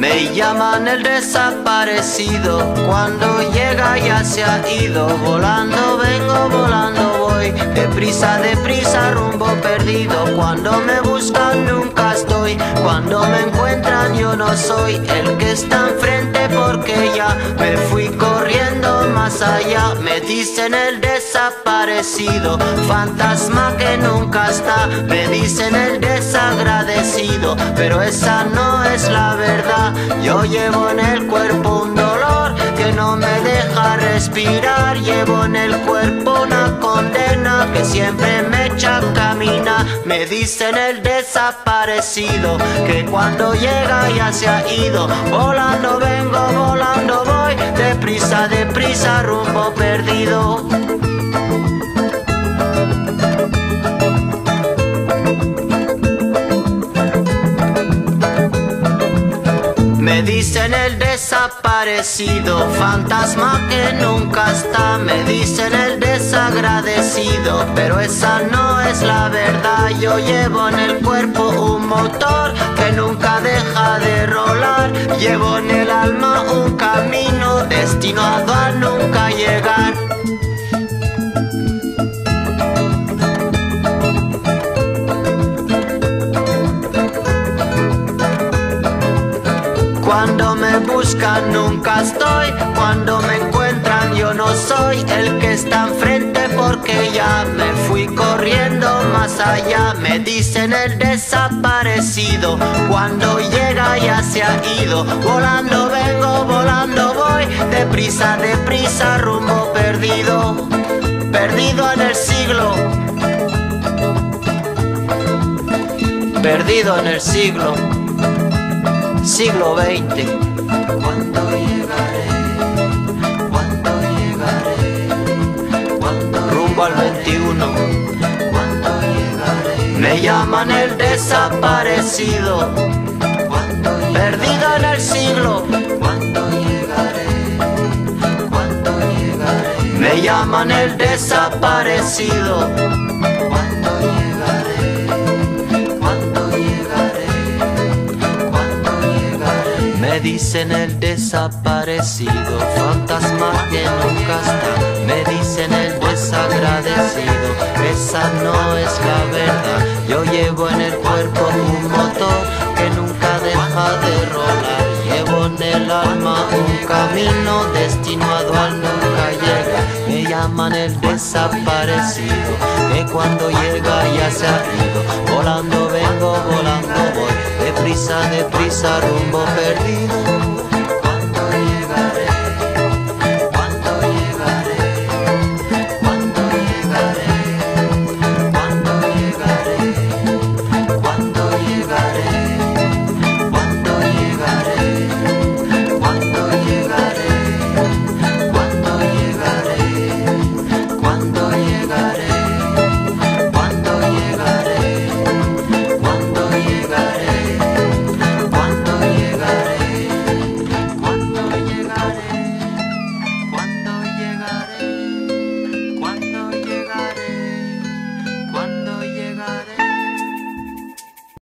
Me llaman el desaparecido, cuando llega ya se ha ido. Volando vengo, volando voy, deprisa, deprisa, rumbo perdido. Cuando me buscan nunca estoy, cuando me encuentran yo no soy el que está enfrente, porque ya me fui corriendo más allá. Me dicen el desaparecido, fantasma que nunca está. Me dicen el desagradecido, pero esa no es la verdad. Yo llevo en el cuerpo un dolor que no me deja respirar. Llevo en el cuerpo una condena que siempre me echa a caminar. Me dicen el desaparecido, que cuando llega ya se ha ido. Volando vengo, volando voy, deprisa, deprisa, rumbo perdido. Me dicen el desaparecido, fantasma que nunca está. Me dicen el desagradecido, pero esa no es la verdad. Yo llevo en el cuerpo un motor que nunca deja de rolar. Llevo en el alma un camino destinado a nunca llegar. Cuando me buscan nunca estoy, cuando me encuentran yo no soy el que está enfrente, porque ya me fui corriendo más allá. Me dicen el desaparecido, cuando llega ya se ha ido. Volando vengo, volando voy, deprisa, deprisa, rumbo perdido. Perdido en el siglo, perdido en el siglo XX. ¿Cuándo llegaré? ¿Cuándo llegaré? ¿Cuándo rumbo al 21? ¿Cuándo llegaré? Me llaman el desaparecido, perdido en el siglo. ¿Cuándo llegaré? ¿Cuándo llegaré? Me llaman el desaparecido. ¿Cuándo llegaré? Me dicen el desaparecido, fantasma que nunca está. Me dicen el desagradecido, esa no es la verdad. Yo llevo en el cuerpo un motor que nunca deja de rolar. Llevo en el alma un camino destinado a nunca llegar. Me llaman el desaparecido, que cuando llega ya se ha ido. Volando vengo, volando voy, deprisa, deprisa, rumbo perdido.